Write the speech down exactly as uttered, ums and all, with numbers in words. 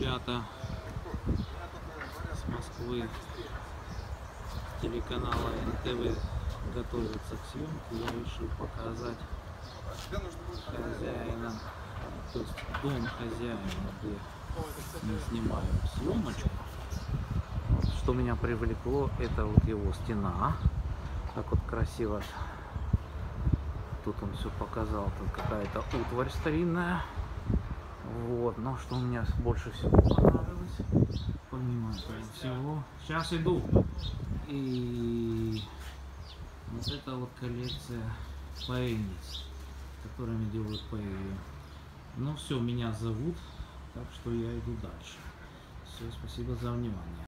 ребята с Москвы, телеканала эн тэ вэ, готовятся к съемке. Я решил показать хозяина, то есть дом хозяина, где мы снимаем съемочку. Что меня привлекло, это вот его стена, как вот красиво. Тут он все показал, тут какая-то утварь старинная. Вот, но что мне больше всего понравилось, помимо этого всего, сейчас иду, и вот это вот коллекция поэльниц, которыми делают поэзию. Ну все, меня зовут, так что я иду дальше. Все, спасибо за внимание.